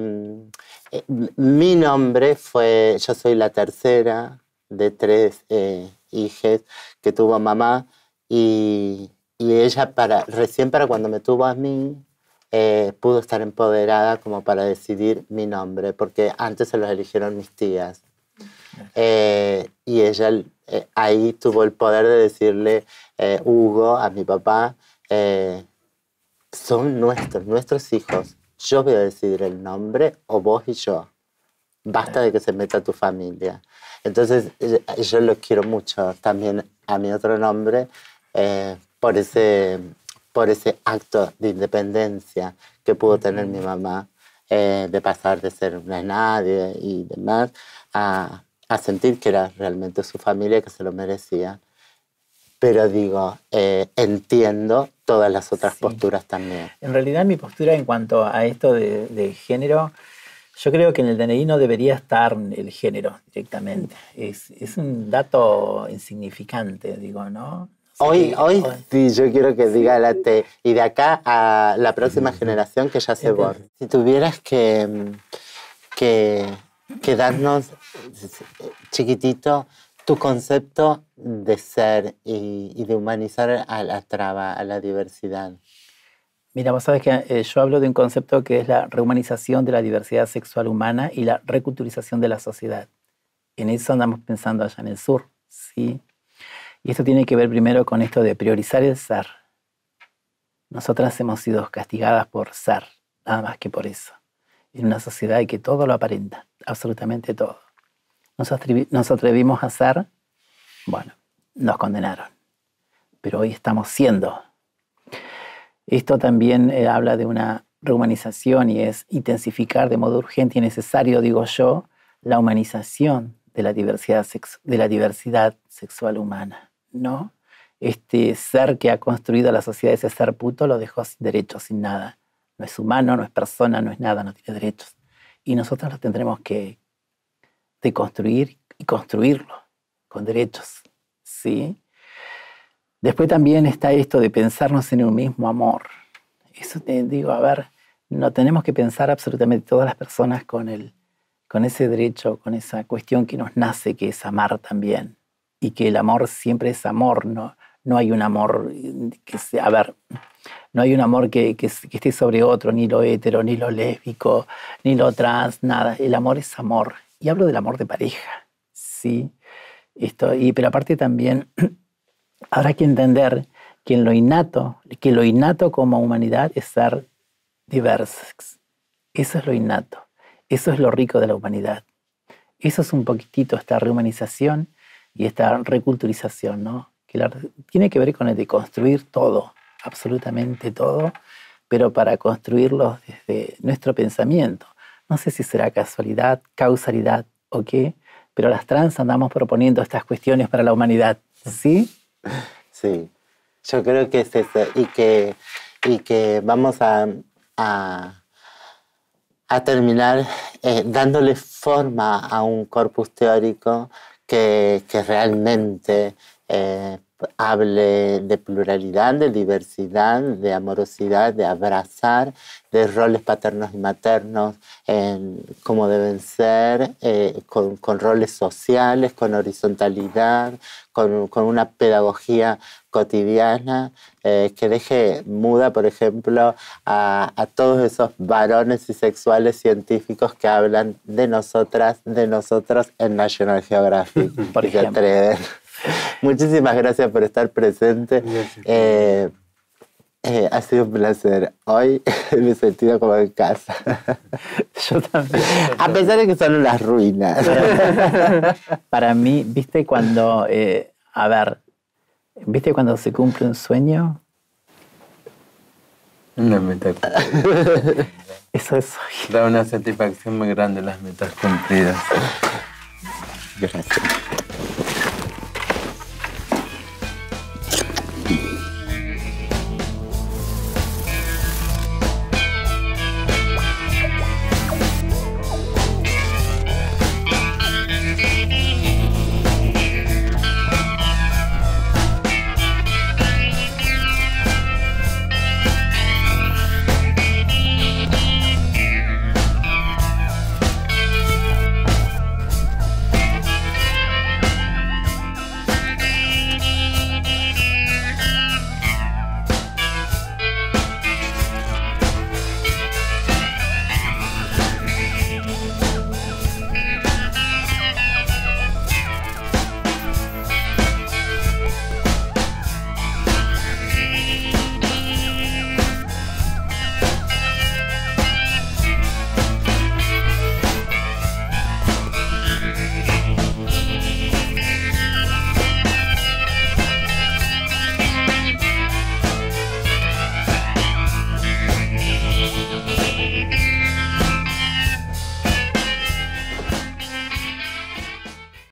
S2: mi nombre yo soy la tercera de 3 hijas que tuvo mamá y ella recién para cuando me tuvo a mí pudo estar empoderada como para decidir mi nombre, porque antes se los eligieron mis tías. Y ella ahí tuvo el poder de decirle Hugo a mi papá, son nuestros hijos, yo voy a decidir el nombre o vos y yo, basta de que se meta tu familia. Entonces yo lo quiero mucho también a mi otro nombre por ese acto de independencia que pudo tener mi mamá, de pasar de ser una nadie y demás a sentir que era realmente su familia, que se lo merecía. Pero digo, entiendo todas las otras posturas también.
S1: En realidad mi postura en cuanto a esto de género, yo creo que en el DNI no debería estar el género directamente. Es un dato insignificante, digo, ¿no?
S2: Hoy sí, yo quiero que diga la T. Y de acá a la próxima generación que ya se borre. Si tuvieras que darnos chiquitito tu concepto de ser y de humanizar a la traba, a la diversidad.
S1: Mira, vos sabés que yo hablo de un concepto que es la rehumanización de la diversidad sexual humana y la reculturización de la sociedad. En eso andamos pensando allá en el sur, ¿sí? Y esto tiene que ver primero con esto de priorizar el ser. Nosotras hemos sido castigadas por ser, nada más que por eso. En una sociedad en que todo lo aparenta, absolutamente todo. Nos atrevimos a ser, bueno, nos condenaron. Pero hoy estamos siendo. Esto también habla de una rehumanización y es intensificar de modo urgente y necesario, digo yo, la humanización de la diversidad sexual humana, ¿no? Este ser que ha construido la sociedad, ese ser puto, lo dejó sin derechos, sin nada. No es humano, no es persona, no es nada, no tiene derechos. Y nosotros lo tendremos que deconstruir y construirlo con derechos, ¿sí? Después también está esto de pensarnos en un mismo amor. Eso te digo, a ver, no tenemos que pensar absolutamente todas las personas con ese derecho, con esa cuestión que nos nace, que es amar también. Y que el amor siempre es amor, no hay un amor que sea, a ver, no hay un amor que esté sobre otro, ni lo hetero, ni lo lésbico, ni lo trans, nada. El amor es amor. Y hablo del amor de pareja, ¿sí? Pero aparte también habrá que entender que lo innato como humanidad es ser diversos. Eso es lo innato. Eso es lo rico de la humanidad. Eso es un poquitito esta rehumanización y esta reculturización, ¿no? Que tiene que ver con el de construir todo, absolutamente todo, pero para construirlo desde nuestro pensamiento. No sé si será casualidad, causalidad o qué, pero las trans andamos proponiendo estas cuestiones para la humanidad, ¿sí?
S2: Sí, yo creo que es eso, y que vamos a terminar dándole forma a un corpus teórico que realmente hable de pluralidad, de diversidad, de amorosidad, de abrazar, de roles paternos y maternos, como deben ser, con roles sociales, con horizontalidad, con una pedagogía cotidiana que deje muda, por ejemplo, a todos esos varones y sexuales científicos que hablan de nosotras, de nosotros en National Geographic.
S1: Por ejemplo.
S2: Se atreven. Muchísimas gracias por estar presente. Ha sido un placer. Hoy me he sentido como en casa.
S1: Yo también.
S2: A pesar de que son unas ruinas.
S1: Para mí, ¿viste cuando, ¿viste cuando se cumple un sueño?
S3: Una meta.
S1: Eso es hoy.
S3: Da una satisfacción muy grande las metas cumplidas.
S2: Gracias.